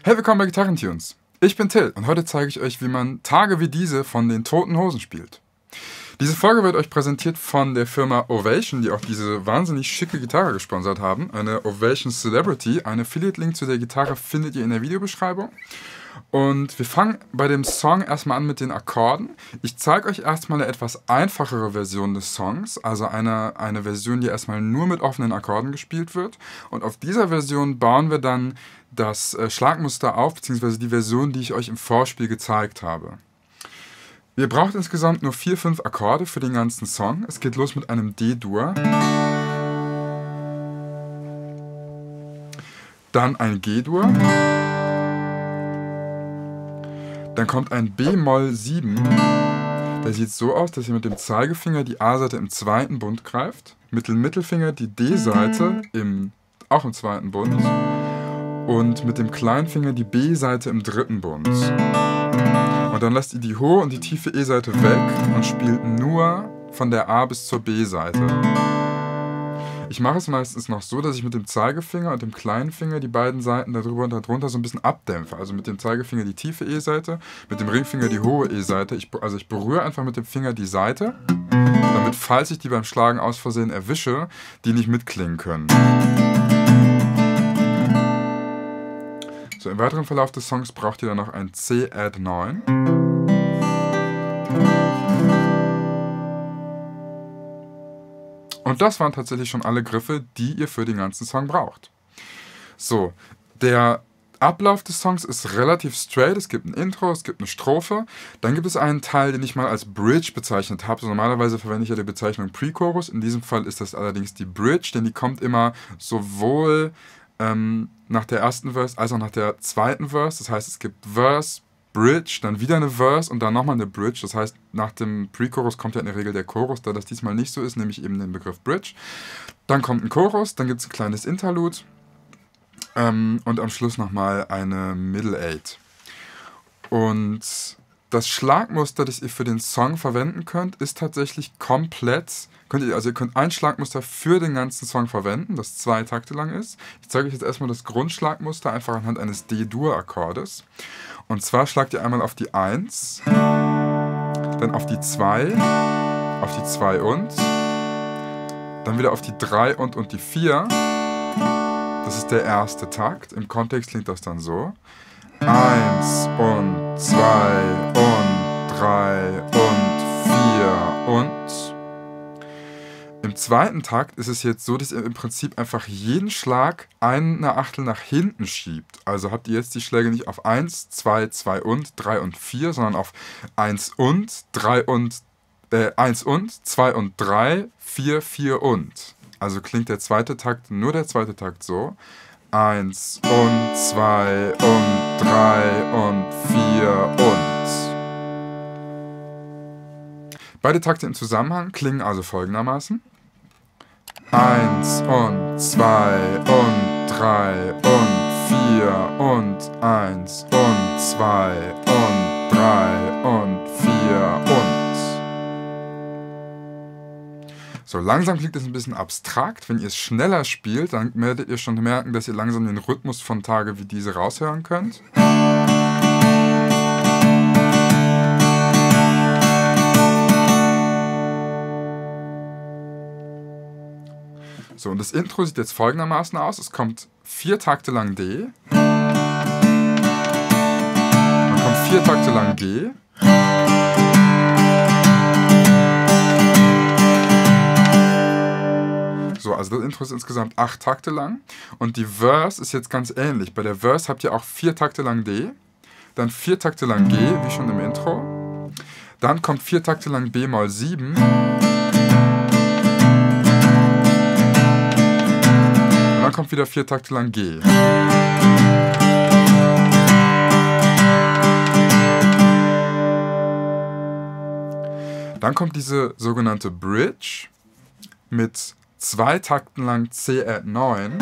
Hey, willkommen bei Gitarrentunes. Ich bin Till und heute zeige ich euch, wie man Tage wie diese von den Toten Hosen spielt. Diese Folge wird euch präsentiert von der Firma Ovation, die auch diese wahnsinnig schicke Gitarre gesponsert haben. Eine Ovation Celebrity. Einen Affiliate-Link zu der Gitarre findet ihr in der Videobeschreibung. Und wir fangen bei dem Song erstmal an mit den Akkorden. Ich zeige euch erstmal eine etwas einfachere Version des Songs, also eine Version, die erstmal nur mit offenen Akkorden gespielt wird. Und auf dieser Version bauen wir dann das Schlagmuster auf, beziehungsweise die Version, die ich euch im Vorspiel gezeigt habe. Ihr braucht insgesamt nur 4-5 Akkorde für den ganzen Song. Es geht los mit einem D-Dur. Dann ein G-Dur. Dann kommt ein b-Moll 7. Der sieht so aus, dass ihr mit dem Zeigefinger die A-Seite im zweiten Bund greift, mit dem Mittelfinger die D-Seite auch im zweiten Bund und mit dem kleinen Finger die B-Seite im dritten Bund. Und dann lasst ihr die hohe und die tiefe E-Seite weg und spielt nur von der A bis zur B-Seite. Ich mache es meistens noch so, dass ich mit dem Zeigefinger und dem kleinen Finger die beiden Seiten darüber und darunter so ein bisschen abdämpfe. Also mit dem Zeigefinger die tiefe E-Seite, mit dem Ringfinger die hohe E-Seite. Ich berühre einfach mit dem Finger die Seite, damit, falls ich die beim Schlagen aus Versehen erwische, die nicht mitklingen können. So, im weiteren Verlauf des Songs braucht ihr dann noch ein C-Add 9. Und das waren tatsächlich schon alle Griffe, die ihr für den ganzen Song braucht. So, der Ablauf des Songs ist relativ straight. Es gibt ein Intro, es gibt eine Strophe. Dann gibt es einen Teil, den ich mal als Bridge bezeichnet habe. So, normalerweise verwende ich ja die Bezeichnung Pre-Chorus. In diesem Fall ist das allerdings die Bridge, denn die kommt immer sowohl nach der ersten Verse als auch nach der zweiten Verse. Das heißt, es gibt Verse, Bridge, dann wieder eine Verse und dann nochmal eine Bridge. Das heißt, nach dem Pre-Chorus kommt ja in der Regel der Chorus, da das diesmal nicht so ist, nehme ich eben den Begriff Bridge. Dann kommt ein Chorus, dann gibt es ein kleines Interlude und am Schluss nochmal eine Middle Eight. Und das Schlagmuster, das ihr für den Song verwenden könnt, ist tatsächlich komplett. Ihr könnt ein Schlagmuster für den ganzen Song verwenden, das 2 Takte lang ist. Ich zeige euch jetzt erstmal das Grundschlagmuster einfach anhand eines D-Dur-Akkordes. Und zwar schlagt ihr einmal auf die 1, dann auf die 2, auf die 2 und, dann wieder auf die 3 und die 4. Das ist der erste Takt. Im Kontext klingt das dann so. 1 und 2 und 3 und 4 und. Im zweiten Takt ist es jetzt so, dass ihr im Prinzip einfach jeden Schlag eine Achtel nach hinten schiebt. Also habt ihr jetzt die Schläge nicht auf 1, 2, 2 und, 3 und 4, sondern auf 1 und, 3 und, 1 und, 2 und 3, 4, 4 und. Also klingt der zweite Takt, nur der zweite Takt so. 1 und 2 und 3 und 4 und. Beide Takte im Zusammenhang klingen also folgendermaßen. 1 und 2 und 3 und 4 und 1 und 2 und 3 und 4 und. So, langsam klingt es ein bisschen abstrakt. Wenn ihr es schneller spielt, dann werdet ihr schon merken, dass ihr langsam den Rhythmus von Tage wie diese raushören könnt. So, und das Intro sieht jetzt folgendermaßen aus. Es kommt 4 Takte lang D. Dann kommt 4 Takte lang G. So, also das Intro ist insgesamt 8 Takte lang. Und die Verse ist jetzt ganz ähnlich. Bei der Verse habt ihr auch 4 Takte lang D. Dann 4 Takte lang G, wie schon im Intro. Dann kommt 4 Takte lang b-Moll 7. Dann kommt wieder 4 Takte lang G. Dann kommt diese sogenannte Bridge mit 2 Takten lang C-Add 9,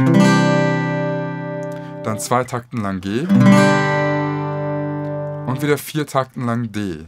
dann 2 Takten lang G und wieder 4 Takten lang D.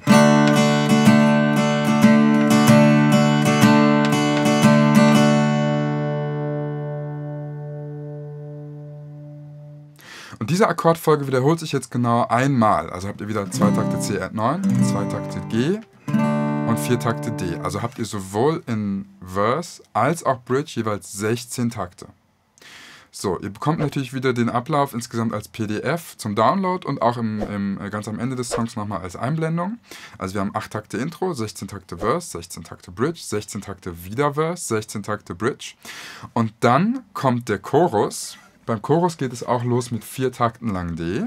Und diese Akkordfolge wiederholt sich jetzt genau einmal. Also habt ihr wieder 2 Takte C Add 9, 2 Takte G und 4 Takte D. Also habt ihr sowohl in Verse als auch Bridge jeweils 16 Takte. So, ihr bekommt natürlich wieder den Ablauf insgesamt als PDF zum Download und auch ganz am Ende des Songs nochmal als Einblendung. Also wir haben 8 Takte Intro, 16 Takte Verse, 16 Takte Bridge, 16 Takte wieder Verse, 16 Takte Bridge. Und dann kommt der Chorus. Beim Chorus geht es auch los mit 4 Takten lang D.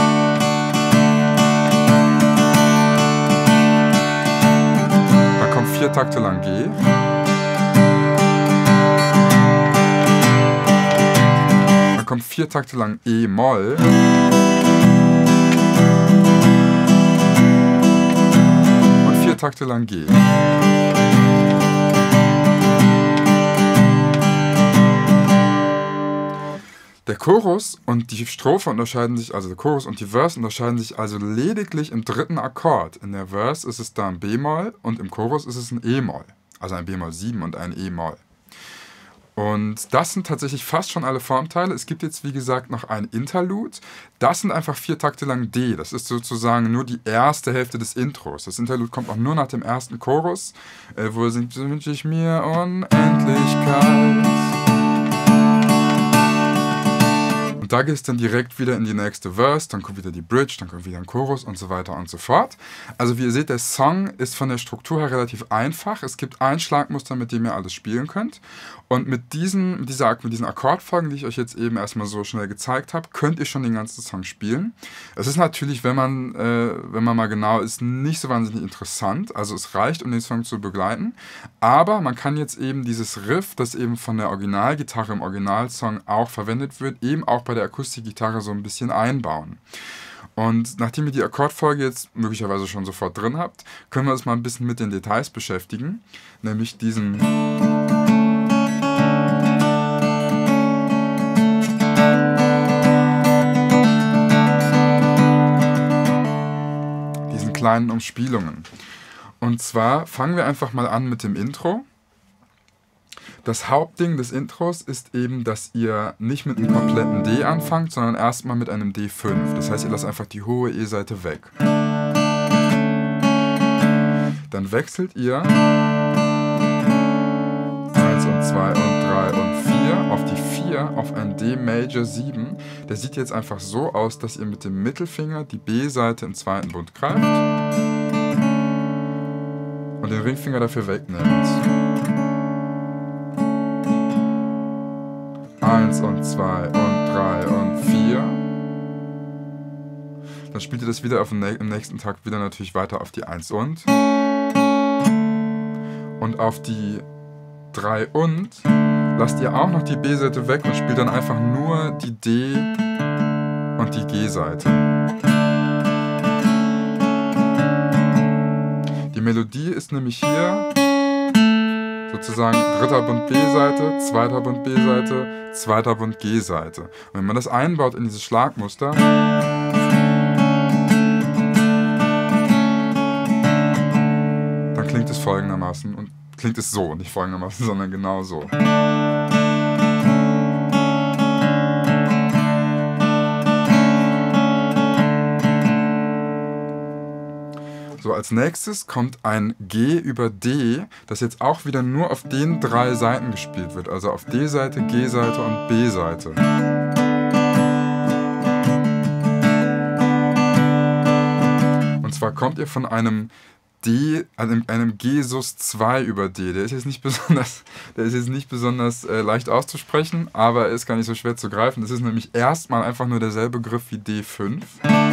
Dann kommt 4 Takte lang G. Kommt 4 Takte lang E-Moll. Und 4 Takte lang G. Der Chorus und die Strophe unterscheiden sich, also der Chorus und die Verse unterscheiden sich also lediglich im dritten Akkord. In der Verse ist es da ein B-Moll und im Chorus ist es ein E-Moll. Also ein B-Moll 7 und ein E-Moll. Und das sind tatsächlich fast schon alle Formteile. Es gibt jetzt, wie gesagt, noch ein Interlude. Das sind einfach 4 Takte lang D. Das ist sozusagen nur die erste Hälfte des Intros. Das Interlude kommt auch nur nach dem ersten Chorus, wo er singt, so wünsche ich mir Unendlichkeit. Und da geht es dann direkt wieder in die nächste Verse, dann kommt wieder die Bridge, dann kommt wieder ein Chorus und so weiter und so fort. Also wie ihr seht, der Song ist von der Struktur her relativ einfach. Es gibt ein Schlagmuster, mit dem ihr alles spielen könnt. Und mit diesen Akkordfolgen, die ich euch jetzt eben erstmal so schnell gezeigt habe, könnt ihr schon den ganzen Song spielen. Es ist natürlich, wenn man mal genau ist, nicht so wahnsinnig interessant. Also es reicht, um den Song zu begleiten. Aber man kann jetzt eben dieses Riff, das eben von der Originalgitarre im Originalsong auch verwendet wird, eben auch bei der Akustikgitarre so ein bisschen einbauen. Und nachdem ihr die Akkordfolge jetzt möglicherweise schon sofort drin habt, können wir uns mal ein bisschen mit den Details beschäftigen. Nämlich diesen kleinen Umspielungen. Und zwar fangen wir einfach mal an mit dem Intro. Das Hauptding des Intros ist eben, dass ihr nicht mit einem kompletten D anfangt, sondern erstmal mit einem D5. Das heißt, ihr lasst einfach die hohe E-Seite weg. Dann wechselt ihr 1 und 2 und 3 und 4 auf die 4 auf ein D Major 7. Der sieht jetzt einfach so aus, dass ihr mit dem Mittelfinger die B-Seite im zweiten Bund greift und den Ringfinger dafür wegnimmt. 1 und 2 und 3 und 4. Dann spielt ihr das wieder im nächsten Takt wieder natürlich weiter auf die 1 und auf die 3 und lasst ihr auch noch die B-Seite weg und spielt dann einfach nur die D und die G-Seite. Die Melodie ist nämlich hier sozusagen dritter Bund B-Seite, zweiter Bund B-Seite, zweiter Bund G-Seite. Und wenn man das einbaut in dieses Schlagmuster, dann klingt es folgendermaßen und klingt es so, nicht folgendermaßen, sondern genau so. So, als nächstes kommt ein G über D, das jetzt auch wieder nur auf den 3 Seiten gespielt wird, also auf D-Seite, G-Seite und B-Seite. Und zwar kommt ihr von einem einem G sus 2 über D. Der ist jetzt nicht besonders leicht auszusprechen, aber er ist gar nicht so schwer zu greifen. Das ist nämlich erstmal einfach nur derselbe Griff wie D5.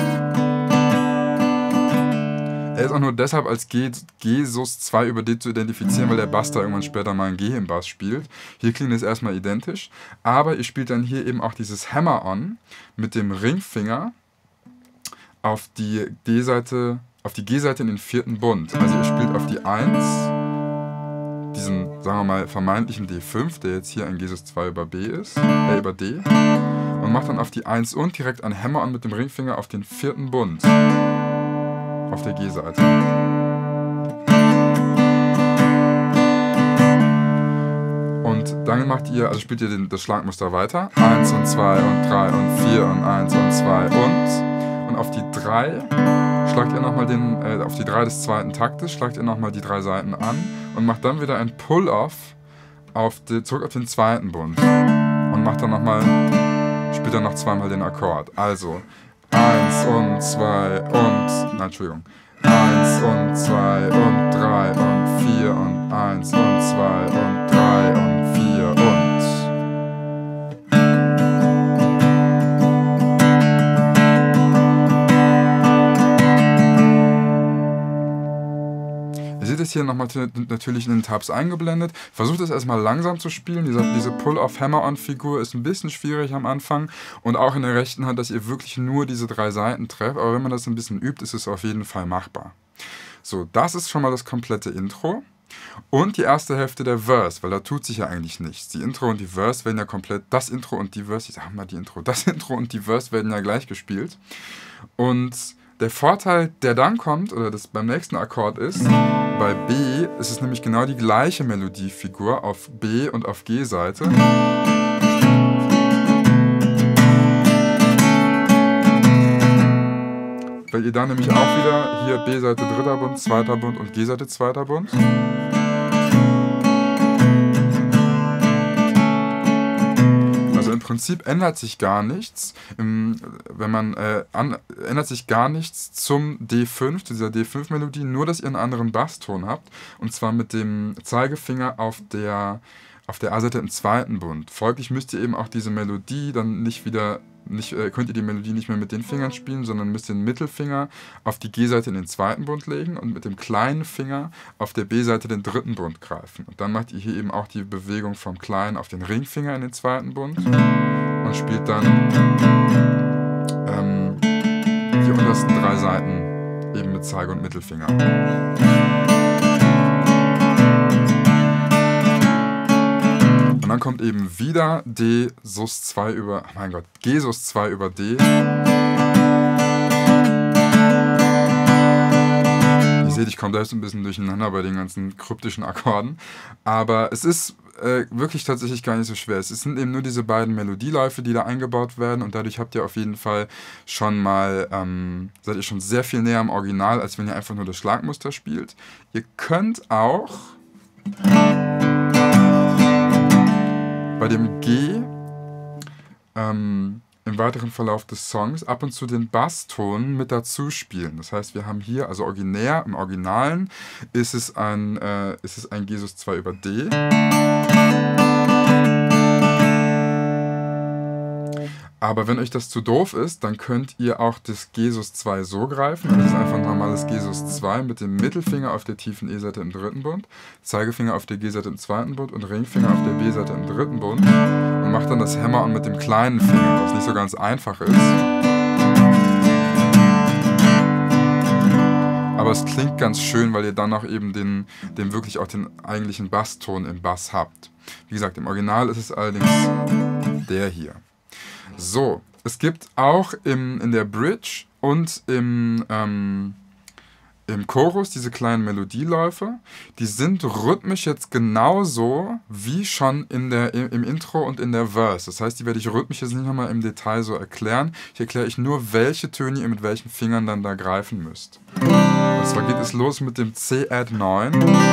Er ist auch nur deshalb als G sus 2 über D zu identifizieren, weil der Bass da irgendwann später mal ein G im Bass spielt. Hier klingt es erstmal identisch, aber ihr spielt dann hier eben auch dieses Hammer-On mit dem Ringfinger auf die D-Seite, auf die G-Seite in den 4. Bund. Also ihr spielt auf die 1, diesen, sagen wir mal, vermeintlichen D5, der jetzt hier ein G sus 2 über B ist, über D, und macht dann auf die 1 und direkt ein Hammer-On mit dem Ringfinger auf den 4. Bund. Auf der G-Seite. Und Und dann macht ihr, also spielt ihr das Schlagmuster weiter. 1 und 2 und 3 und 4 und 1 und 2 und auf die 3 schlagt ihr nochmal auf die 3 des zweiten Taktes, schlagt ihr nochmal die 3 Saiten an und macht dann wieder ein Pull-Off zurück auf den zweiten Bund. Und macht dann nochmal, spielt dann noch zweimal den Akkord. Also 1 und 2 und, nein, Entschuldigung. 1 und 2 und 3 und 4 und 1 und 2 und 3 und 4 und. Ihr seht es hier nochmal natürlich in den Tabs eingeblendet. Versucht es erstmal langsam zu spielen. Diese Pull-Off-Hammer-On-Figur ist ein bisschen schwierig am Anfang. Und auch in der rechten Hand, dass ihr wirklich nur diese 3 Saiten trefft. Aber wenn man das ein bisschen übt, ist es auf jeden Fall machbar. So, das ist schon mal das komplette Intro. Und die erste Hälfte der Verse, weil da tut sich ja eigentlich nichts. Die Intro und die Verse werden ja komplett, das Intro und die Verse, ich sag mal die Intro, das Intro und die Verse werden ja gleich gespielt. Und der Vorteil, der dann kommt, oder das beim nächsten Akkord ist, bei B ist es nämlich genau die gleiche Melodiefigur auf B- und auf G-Seite. Weil ihr dann nämlich auch wieder hier B-Seite dritter Bund, zweiter Bund und G-Seite zweiter Bund. Also im Prinzip ändert sich gar nichts, ändert sich gar nichts zum D5, zu dieser D5-Melodie, nur dass ihr einen anderen Basston habt, und zwar mit dem Zeigefinger auf der A-Seite im zweiten Bund. Folglich müsst ihr eben auch diese Melodie dann könnt ihr die Melodie nicht mehr mit den Fingern spielen, sondern müsst den Mittelfinger auf die G-Seite in den zweiten Bund legen und mit dem kleinen Finger auf der B-Seite den dritten Bund greifen. Und dann macht ihr hier eben auch die Bewegung vom kleinen auf den Ringfinger in den zweiten Bund und spielt dann die untersten 3 Saiten eben mit Zeige- und Mittelfinger. Und dann kommt eben wieder D Sus 2 über, oh mein Gott, G Sus 2 über D. Ihr seht, ich komme selbst ein bisschen durcheinander bei den ganzen kryptischen Akkorden. Aber es ist wirklich tatsächlich gar nicht so schwer. Es sind eben nur diese beiden Melodieläufe, die da eingebaut werden. Und dadurch habt ihr auf jeden Fall schon mal, seid ihr schon sehr viel näher am Original, als wenn ihr einfach nur das Schlagmuster spielt. Ihr könnt auch bei dem G im weiteren Verlauf des Songs ab und zu den Basston mit dazu spielen. Das heißt, wir haben hier, also im Originalen ist es ein G Sus 2 über D. Aber wenn euch das zu doof ist, dann könnt ihr auch das G Sus 2 so greifen. Das ist einfach ein normales G Sus 2 mit dem Mittelfinger auf der tiefen E-Seite im dritten Bund, Zeigefinger auf der G-Seite im zweiten Bund und Ringfinger auf der B-Seite im dritten Bund. Und macht dann das Hammer-On mit dem kleinen Finger, was nicht so ganz einfach ist. Aber es klingt ganz schön, weil ihr dann auch eben wirklich auch den eigentlichen Basston im Bass habt. Wie gesagt, im Original ist es allerdings der hier. So, es gibt auch in der Bridge und im Chorus diese kleinen Melodieläufe. Die sind rhythmisch jetzt genauso wie schon im Intro und in der Verse. Das heißt, die werde ich rhythmisch jetzt nicht nochmal im Detail so erklären. Hier erkläre ich nur, welche Töne ihr mit welchen Fingern dann da greifen müsst. Und zwar geht es los mit dem C-Add-9.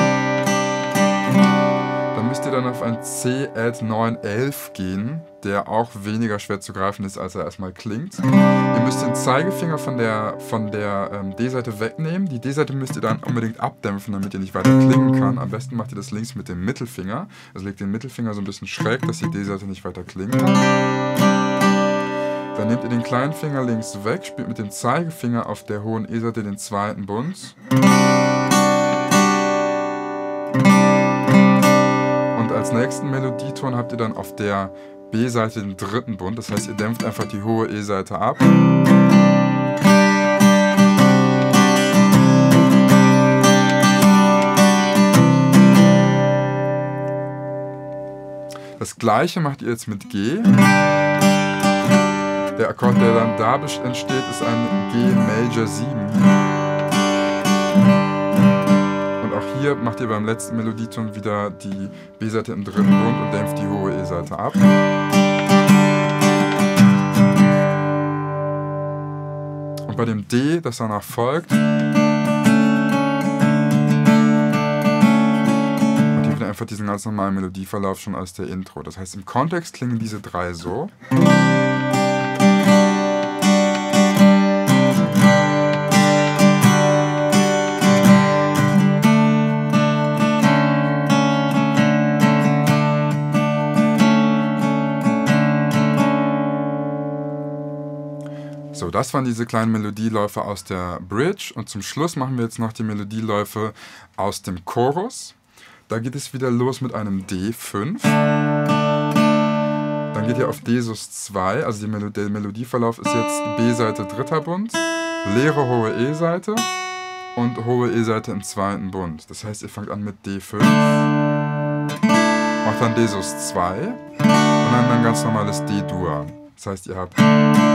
Dann müsst ihr dann auf ein C-Add-9-11 gehen, der auch weniger schwer zu greifen ist, als er erstmal klingt. Ihr müsst den Zeigefinger von der D-Seite wegnehmen. Die D-Seite müsst ihr dann unbedingt abdämpfen, damit ihr nicht weiter klingen kann. Am besten macht ihr das links mit dem Mittelfinger. Also legt den Mittelfinger so ein bisschen schräg, dass die D-Seite nicht weiter klingen kann. Dann nehmt ihr den kleinen Finger links weg, spielt mit dem Zeigefinger auf der hohen E-Seite den zweiten Bund. Und als nächsten Melodieton habt ihr dann auf der B-Seite den dritten Bund. Das heißt, ihr dämpft einfach die hohe E-Seite ab. Das gleiche macht ihr jetzt mit G. Der Akkord, der dann da entsteht, ist ein G Major 7. Und auch hier macht ihr beim letzten Melodieton wieder die B-Seite im dritten Bund und dämpft die hohe E-Seite ab. Und bei dem D, das danach folgt, macht ihr einfach diesen ganz normalen Melodieverlauf schon aus der Intro. Das heißt, im Kontext klingen diese drei so. So, das waren diese kleinen Melodieläufe aus der Bridge und zum Schluss machen wir jetzt noch die Melodieläufe aus dem Chorus. Da geht es wieder los mit einem D5. Dann geht ihr auf D sus 2, also der Melodieverlauf ist jetzt B-Seite dritter Bund, leere hohe E-Seite und hohe E-Seite im zweiten Bund. Das heißt, ihr fangt an mit D5, macht dann D sus 2 und dann ein ganz normales D-Dur. Das heißt, ihr habt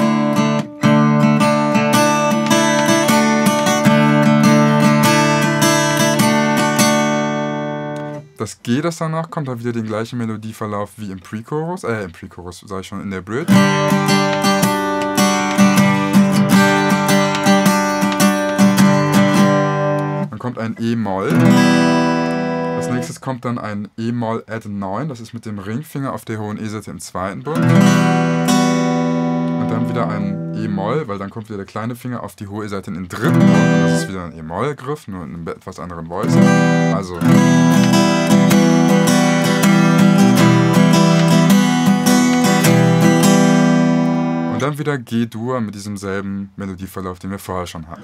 das G, das danach kommt, hat wieder den gleichen Melodieverlauf wie im Pre-Chorus, sage ich schon, in der Bridge. Dann kommt ein E-Moll. Als nächstes kommt dann ein E-Moll Add 9, das ist mit dem Ringfinger auf der hohen E-Seite im zweiten Bund. Und dann wieder ein E-Moll, weil dann kommt wieder der kleine Finger auf die hohe E-Seite in den dritten Bund. Und das ist wieder ein E-Moll-Griff, nur in einem etwas anderen Voice. Also. Und dann wieder G-Dur mit diesem selben Melodieverlauf, den wir vorher schon hatten.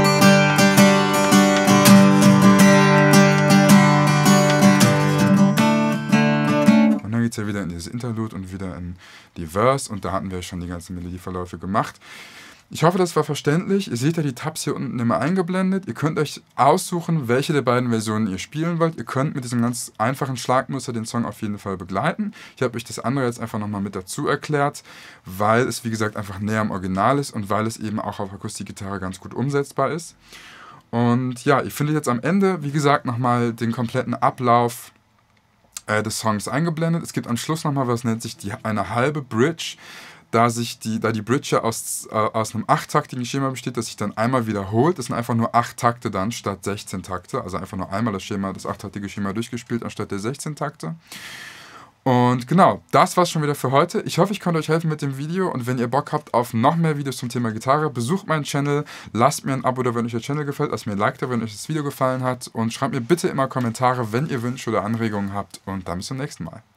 Und dann geht es ja wieder in dieses Interlude und wieder in die Verse und da hatten wir schon die ganzen Melodieverläufe gemacht. Ich hoffe, das war verständlich. Ihr seht ja die Tabs hier unten immer eingeblendet. Ihr könnt euch aussuchen, welche der beiden Versionen ihr spielen wollt. Ihr könnt mit diesem ganz einfachen Schlagmuster den Song auf jeden Fall begleiten. Ich habe euch das andere jetzt einfach nochmal mit dazu erklärt, weil es, wie gesagt, einfach näher am Original ist und weil es eben auch auf Akustikgitarre ganz gut umsetzbar ist. Und ja, ihr findet jetzt am Ende, wie gesagt, nochmal den kompletten Ablauf des Songs eingeblendet. Es gibt am Schluss nochmal, was nennt sich eine halbe Bridge. Da die Bridge ja aus einem 8-taktigen Schema besteht, das sich dann einmal wiederholt. Das sind einfach nur 8 Takte dann statt 16 Takte. Also einfach nur einmal das 8-taktige Schema durchgespielt anstatt der 16 Takte. Und genau, das war's schon wieder für heute. Ich hoffe, ich konnte euch helfen mit dem Video. Und wenn ihr Bock habt auf noch mehr Videos zum Thema Gitarre, besucht meinen Channel, lasst mir ein Abo da, wenn euch der Channel gefällt, lasst mir ein Like da, wenn euch das Video gefallen hat. Und schreibt mir bitte immer Kommentare, wenn ihr Wünsche oder Anregungen habt. Und dann bis zum nächsten Mal.